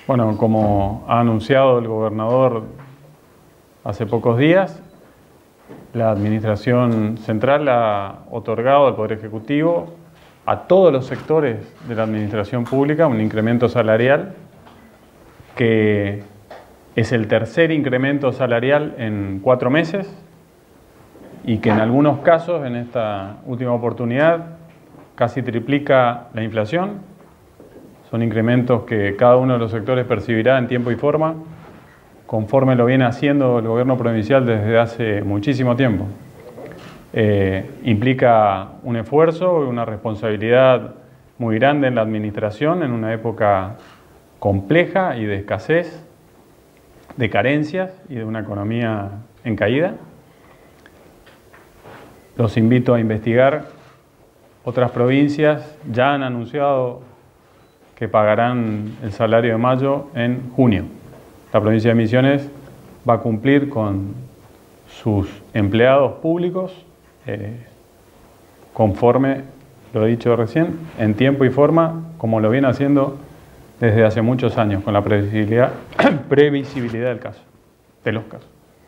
Bueno, como ha anunciado el gobernador hace pocos días, la Administración Central ha otorgado al Poder Ejecutivo a todos los sectores de la Administración Pública un incremento salarial que es el tercer incremento salarial en 4 meses y que en algunos casos, en esta última oportunidad, casi triplica la inflación. Son incrementos que cada uno de los sectores percibirá en tiempo y forma, conforme lo viene haciendo el gobierno provincial desde hace muchísimo tiempo. Implica un esfuerzo y una responsabilidad muy grande en la administración en una época compleja y de escasez, de carencias y de una economía en caída. Los invito a investigar. Otras provincias ya han anunciado que pagarán el salario de mayo en junio. La provincia de Misiones va a cumplir con sus empleados públicos conforme, lo he dicho recién, en tiempo y forma, como lo viene haciendo desde hace muchos años, con la previsibilidad del caso, de los casos.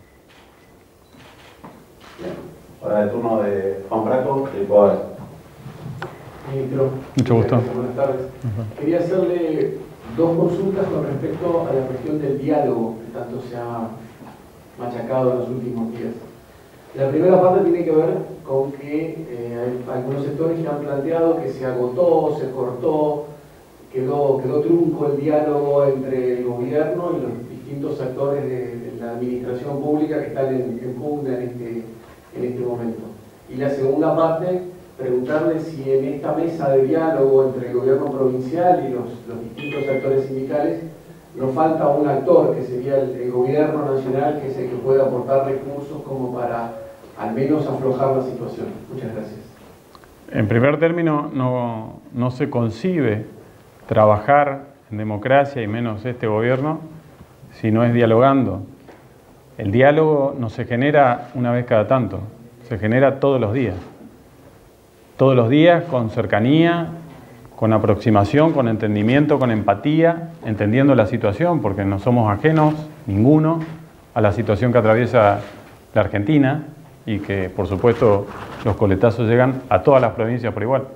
Ahora el turno de Juan Braco, del Ecuador. Ministro, mucho gusto. Buenas tardes. Quería hacerle dos consultas con respecto a la cuestión del diálogo que tanto se ha machacado en los últimos días. La primera parte tiene que ver con que hay algunos sectores que han planteado que se agotó, se cortó, quedó trunco el diálogo entre el gobierno y los distintos actores de la administración pública que están en pugna en este momento. Y la segunda parte, preguntarle si en esta mesa de diálogo entre el gobierno provincial y los distintos actores sindicales nos falta un actor, que sería el gobierno nacional, que es el que puede aportar recursos como para al menos aflojar la situación. Muchas gracias. En primer término, no se concibe trabajar en democracia, y menos este gobierno, si no es dialogando. El diálogo no se genera una vez cada tanto, se genera todos los días. Todos los días, con cercanía, con aproximación, con entendimiento, con empatía, entendiendo la situación, porque no somos ajenos, ninguno, a la situación que atraviesa la Argentina y que, por supuesto, los coletazos llegan a todas las provincias por igual.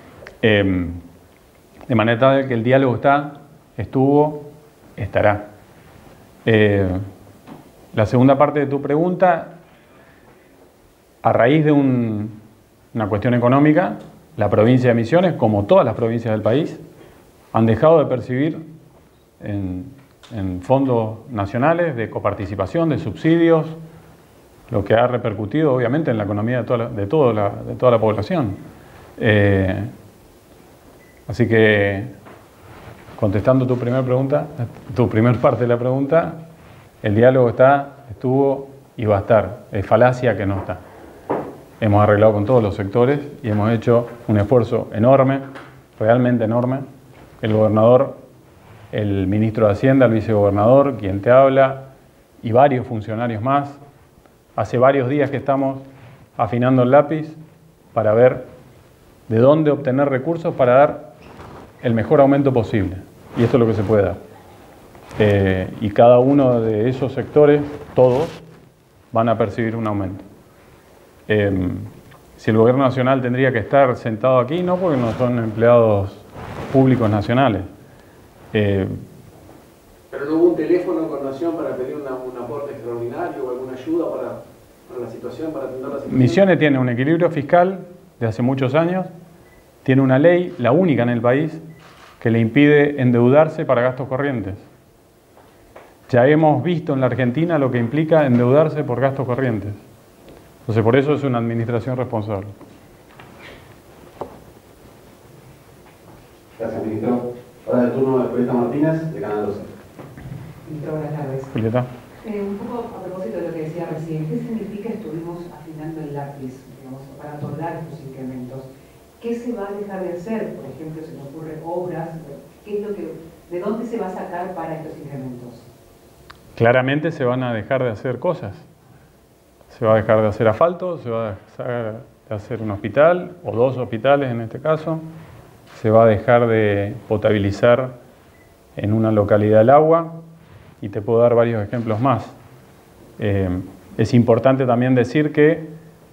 De manera tal que el diálogo estuvo, estará. La segunda parte de tu pregunta, a raíz de una cuestión económica, la provincia de Misiones, como todas las provincias del país, han dejado de percibir en fondos nacionales de coparticipación, de subsidios, lo que ha repercutido obviamente en la economía de toda la población. Así que, contestando tu primera pregunta, tu primer parte de la pregunta, el diálogo estuvo y va a estar. Es falacia que no está. Hemos arreglado con todos los sectores y hemos hecho un esfuerzo enorme, realmente enorme. El gobernador, el ministro de Hacienda, el vicegobernador, quien te habla, y varios funcionarios más. Hace varios días que estamos afinando el lápiz para ver de dónde obtener recursos para dar el mejor aumento posible. Y esto es lo que se puede dar. Y cada uno de esos sectores, todos, van a percibir un aumento. Si el gobierno nacional tendría que estar sentado aquí, no, porque no son empleados públicos nacionales. ¿Pero no hubo un teléfono con Nación para pedir un aporte extraordinario o alguna ayuda para la situación, para atender la situación? Misiones tiene un equilibrio fiscal de hace muchos años, tiene una ley, la única en el país, que le impide endeudarse para gastos corrientes. Ya hemos visto en la Argentina lo que implica endeudarse por gastos corrientes. Entonces, por eso es una administración responsable. Gracias, ministro. Ahora el turno de Julieta Martínez, de Canal 12. Ministro, buenas tardes. Julieta. Un poco a propósito de lo que decía recién, ¿qué significa estuvimos afinando el lápiz, digamos, para otorgar estos incrementos? ¿Qué se va a dejar de hacer? Por ejemplo, se nos ocurren obras. ¿Qué es ¿De dónde se va a sacar para estos incrementos? Claramente se van a dejar de hacer cosas. Se va a dejar de hacer asfalto, se va a dejar de hacer un hospital, o 2 hospitales en este caso. Se va a dejar de potabilizar en una localidad el agua, y te puedo dar varios ejemplos más. Es importante también decir que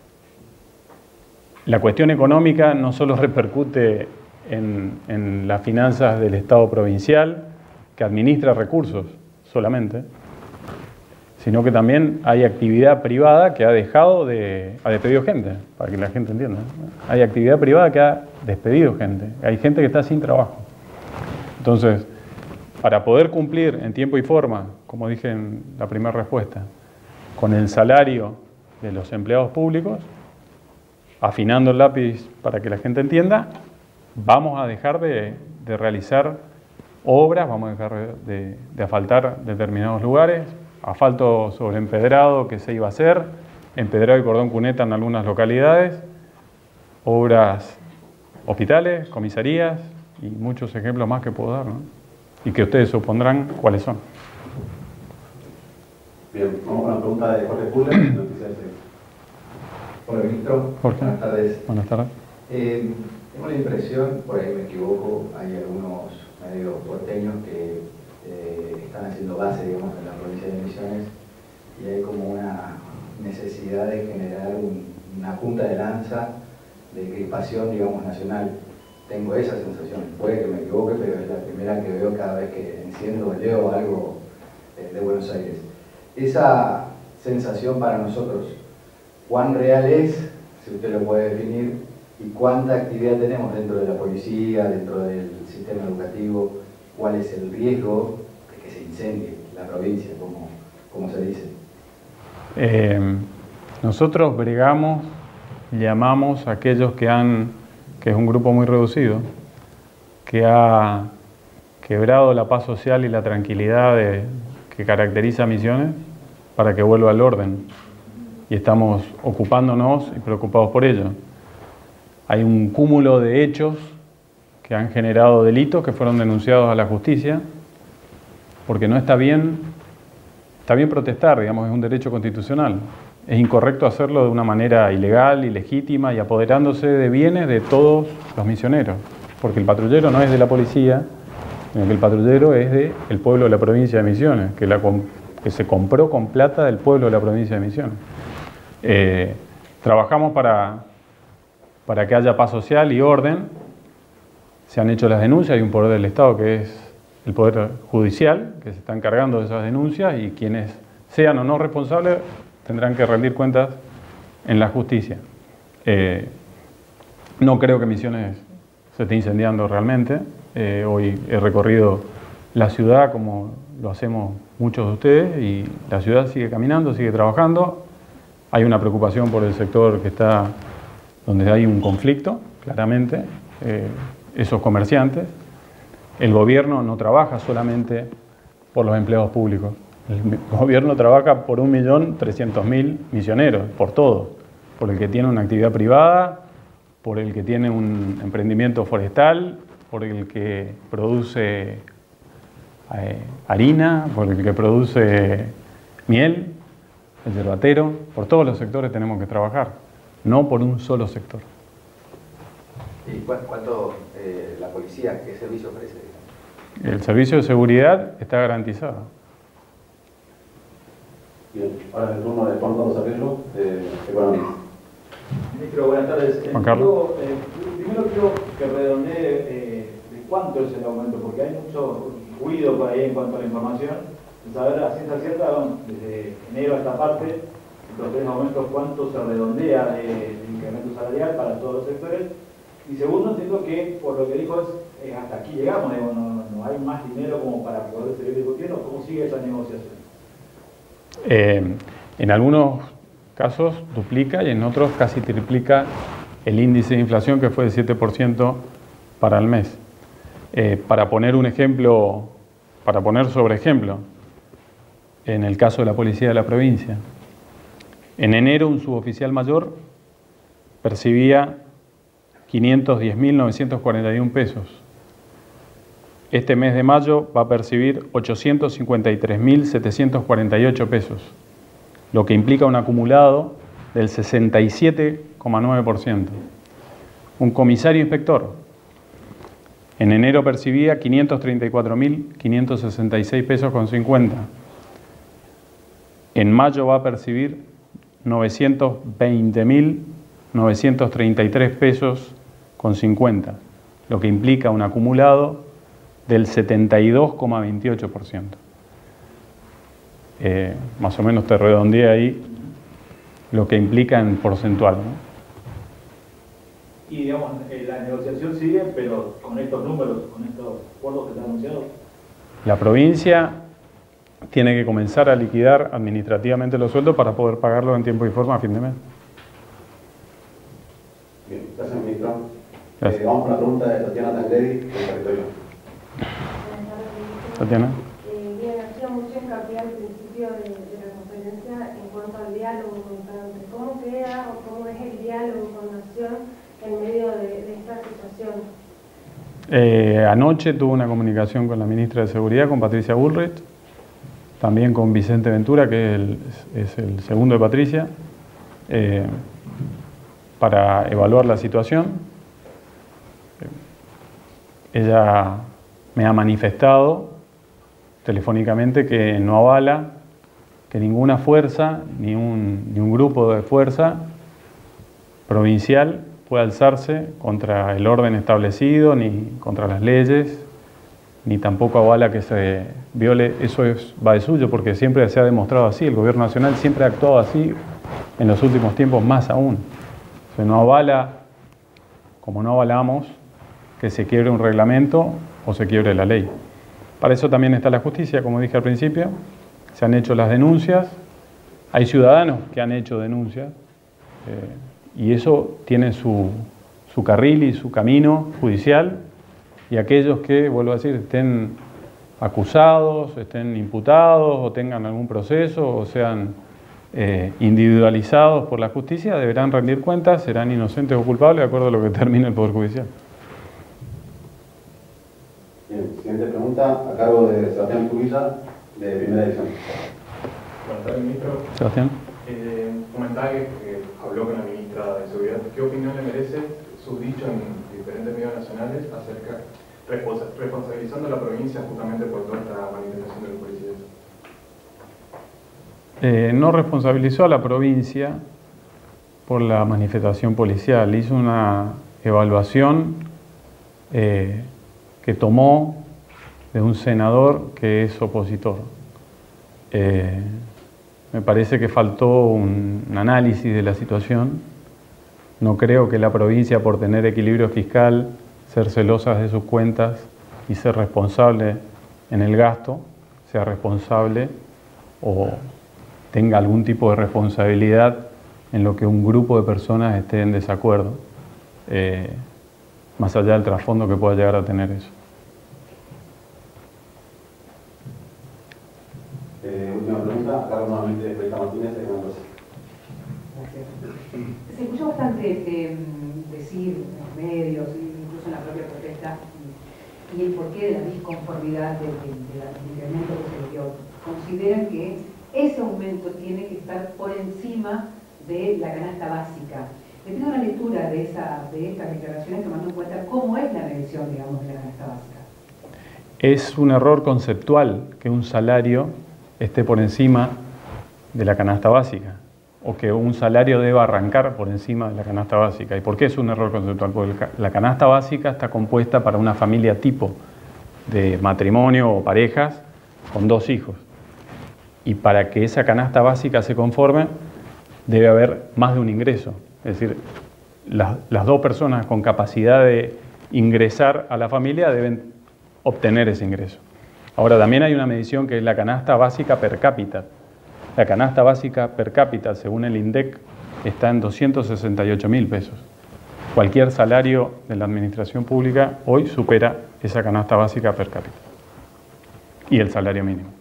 la cuestión económica no solo repercute en las finanzas del Estado provincial, que administra recursos solamente, sino que también hay actividad privada que ha despedido gente, para que la gente entienda. Hay actividad privada que ha despedido gente, hay gente que está sin trabajo. Entonces, para poder cumplir en tiempo y forma, como dije en la primera respuesta, con el salario de los empleados públicos, afinando el lápiz para que la gente entienda, vamos a dejar de realizar obras, vamos a dejar de asfaltar determinados lugares, asfalto sobre empedrado que se iba a hacer, empedrado y cordón cuneta en algunas localidades, obras, hospitales, comisarías y muchos ejemplos más que puedo dar, ¿no? Y que ustedes supondrán cuáles son. Bien, vamos con la pregunta de Jorge Pula, Noticias 6. Hola, ministro. Jorge. Buenas tardes. Buenas tardes. Tengo la impresión, por ahí me equivoco, hay algunos medios porteños que están haciendo base, digamos, en la provincia de Misiones, y hay como una necesidad de generar una punta de lanza de crispación, digamos, nacional. Tengo esa sensación, puede que me equivoque, pero es la primera que veo cada vez que enciendo o leo algo de Buenos Aires. Esa sensación para nosotros, ¿cuán real es, si usted lo puede definir, y cuánta actividad tenemos dentro de la policía, dentro del sistema educativo? ¿Cuál es el riesgo de que se incendie la provincia, como se dice? Nosotros bregamos, llamamos a aquellos que es un grupo muy reducido, que ha quebrado la paz social y la tranquilidad que caracteriza a Misiones, para que vuelva al orden. Y estamos ocupándonos y preocupados por ello. Hay un cúmulo de hechos que han generado delitos que fueron denunciados a la justicia, porque no está bien protestar, digamos, es un derecho constitucional. Es incorrecto hacerlo de una manera ilegal, ilegítima y apoderándose de bienes de todos los misioneros, porque el patrullero no es de la policía, sino que el patrullero es del pueblo de la provincia de Misiones, que se compró con plata del pueblo de la provincia de Misiones. Trabajamos para que haya paz social y orden. Se han hecho las denuncias, hay un poder del Estado que es el Poder Judicial, que se está encargando de esas denuncias, y quienes sean o no responsables tendrán que rendir cuentas en la justicia. No creo que Misiones se esté incendiando realmente. Hoy he recorrido la ciudad como lo hacemos muchos de ustedes, y la ciudad sigue caminando, sigue trabajando. Hay una preocupación por el sector que está donde hay un conflicto, claramente, esos comerciantes. El gobierno no trabaja solamente por los empleados públicos. El gobierno trabaja por 1.300.000 misioneros, por todos. Por el que tiene una actividad privada, por el que tiene un emprendimiento forestal, por el que produce harina, por el que produce miel, el yerbatero. Por todos los sectores tenemos que trabajar, no por un solo sector. ¿Y cuánto la policía, qué servicio ofrece? El servicio de seguridad está garantizado. Bien, ahora es el turno de Juan Carlos Arreglo, de Economía. Ministro, buenas tardes. Juan Carlos. Primero quiero que redondee de cuánto es el aumento, porque hay mucho ruido por ahí en cuanto a la información. Saber a ciencia cierta, desde enero a esta parte, los 3 aumentos, cuánto se redondea de incremento salarial para todos los sectores. Y segundo, entiendo que por lo que dijo es hasta aquí llegamos, no hay más dinero como para poder seguir discutiendo. ¿Cómo sigue esa negociación? En algunos casos duplica y en otros casi triplica el índice de inflación, que fue de 7% para el mes. Para poner un ejemplo, para poner sobre ejemplo, en el caso de la policía de la provincia, en enero un suboficial mayor percibía 510.941 pesos. Este mes de mayo va a percibir 853.748 pesos, lo que implica un acumulado del 67,9%. Un comisario inspector En enero percibía 534.566 pesos con 50. En mayo va a percibir 920.933 pesos con 50, lo que implica un acumulado del 72,28%. Más o menos te redondeé ahí lo que implica en porcentual, ¿no? Y digamos, la negociación sigue, pero con estos números, con estos acuerdos que están anunciados. La provincia tiene que comenzar a liquidar administrativamente los sueldos para poder pagarlos en tiempo y forma a fin de mes. Bien, gracias, ministro. Gracias. Vamos con la pregunta de Tatiana Tancredi, del territorio. Tatiana. Bien, hacía mucho hincapié al principio de la conferencia en cuanto al diálogo constante. ¿Cómo queda o cómo es el diálogo con Nación en medio de esta situación? Anoche tuve una comunicación con la ministra de Seguridad, con Patricia Bullrich, también con Vicente Ventura, que es el segundo de Patricia, para evaluar la situación. Ella me ha manifestado telefónicamente que no avala que ninguna fuerza, ni un grupo de fuerza provincial pueda alzarse contra el orden establecido, ni contra las leyes, ni tampoco avala que se viole. Eso va de suyo, porque siempre se ha demostrado así. El gobierno nacional siempre ha actuado así, en los últimos tiempos más aún. Se no avala, como no avalamos, que se quiebre un reglamento o se quiebre la ley. Para eso también está la justicia, como dije al principio. Se han hecho las denuncias, hay ciudadanos que han hecho denuncias, y eso tiene su carril y su camino judicial, y aquellos que, vuelvo a decir, estén acusados, estén imputados o tengan algún proceso o sean individualizados por la justicia, deberán rendir cuentas, serán inocentes o culpables de acuerdo a lo que termine el Poder Judicial. Bien, siguiente pregunta a cargo de Sebastián Cubillas, de Primera Edición. Buenas tardes, ministro. Sebastián. Comentaba que habló con la ministra de Seguridad. ¿Qué opinión le merece sus dichos en diferentes medios nacionales acerca, responsabilizando a la provincia justamente por toda esta manifestación de los policías? No responsabilizó a la provincia por la manifestación policial. Hizo una evaluación que tomó de un senador que es opositor. Me parece que faltó un análisis de la situación. No creo que la provincia, por tener equilibrio fiscal, ser celosa de sus cuentas y ser responsable en el gasto, sea responsable o tenga algún tipo de responsabilidad en lo que un grupo de personas esté en desacuerdo, más allá del trasfondo que pueda llegar a tener eso. Última pregunta, a cargo nuevamente de Felipe Martínez, de Mendoza. Gracias. Se escucha bastante decir en los medios, incluso en la propia protesta, y el porqué de la disconformidad del incremento que se dio. Consideran que ese aumento tiene que estar por encima de la canasta básica. Le pido una lectura de estas declaraciones tomando en cuenta cómo es la medición, digamos, de la canasta básica. Es un error conceptual que un salario esté por encima de la canasta básica, o que un salario deba arrancar por encima de la canasta básica. ¿Y por qué es un error conceptual? Porque la canasta básica está compuesta para una familia tipo de matrimonio o parejas con 2 hijos. Y para que esa canasta básica se conforme, debe haber más de un ingreso. Es decir, las 2 personas con capacidad de ingresar a la familia deben obtener ese ingreso. Ahora, también hay una medición que es la canasta básica per cápita. La canasta básica per cápita, según el INDEC, está en 268.000 pesos. Cualquier salario de la administración pública hoy supera esa canasta básica per cápita y el salario mínimo.